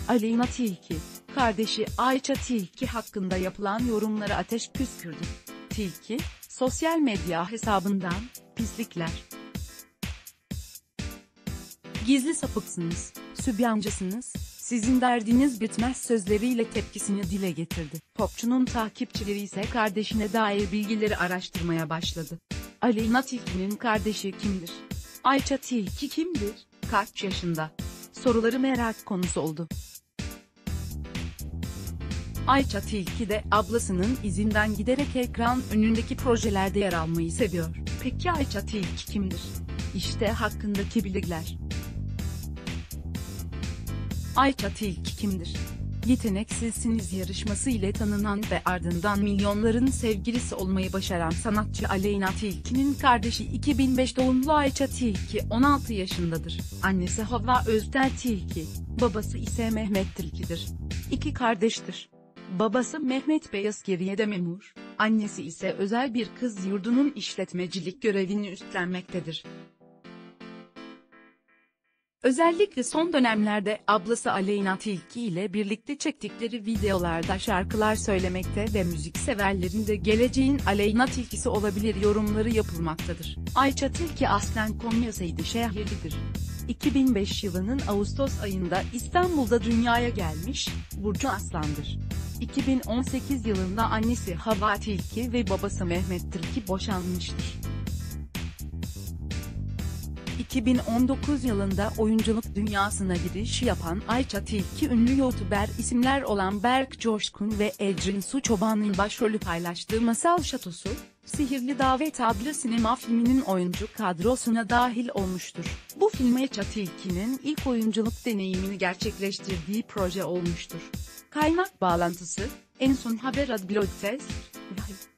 Aleyna Tilki, kardeşi Ayça Tilki hakkında yapılan yorumlara ateş püskürdü. Tilki, sosyal medya hesabından, "Pislikler. Gizli sapıksınız, sübyancısınız, sizin derdiniz bitmez" sözleriyle tepkisini dile getirdi. Popçunun takipçileri ise kardeşine dair bilgileri araştırmaya başladı. Aleyna Tilki'nin kardeşi kimdir? Ayça Tilki kimdir? Kaç yaşında? Soruları merak konusu oldu. Ayça Tilki de ablasının izinden giderek ekran önündeki projelerde yer almayı seviyor. Peki Ayça Tilki kimdir? İşte hakkındaki bilgiler. Ayça Tilki kimdir? Yeteneksizsiniz yarışması ile tanınan ve ardından milyonların sevgilisi olmayı başaran sanatçı Aleyna Tilki'nin kardeşi 2005 doğumlu Ayça Tilki 16 yaşındadır. Annesi Havva Öztel Tilki, babası ise Mehmet Tilki'dir. İki kardeştir. Babası Mehmet Bey askeriyede memur, annesi ise özel bir kız yurdunun işletmecilik görevini üstlenmektedir. Özellikle son dönemlerde ablası Aleyna Tilki ile birlikte çektikleri videolarda şarkılar söylemekte ve müzik severlerin de geleceğin Aleyna Tilkisi olabilir yorumları yapılmaktadır. Ayça Tilki aslen Konya Seydi şehirlidir. 2005 yılının Ağustos ayında İstanbul'da dünyaya gelmiş, burcu Aslan'dır. 2018 yılında annesi Havva Tilki ve babası Mehmet Tilki boşanmıştır. 2019 yılında oyunculuk dünyasına giriş yapan Ayça Tilki ünlü YouTuber isimler olan Berk Coşkun ve Ecrin Su Çoban'ın başrolü paylaştığı Masal Şatosu, Sihirli Davet adlı sinema filminin oyuncu kadrosuna dahil olmuştur. Bu film Ayça Tilki'nin ilk oyunculuk deneyimini gerçekleştirdiği proje olmuştur. Kaynak bağlantısı, En Son Haber adlı blog test.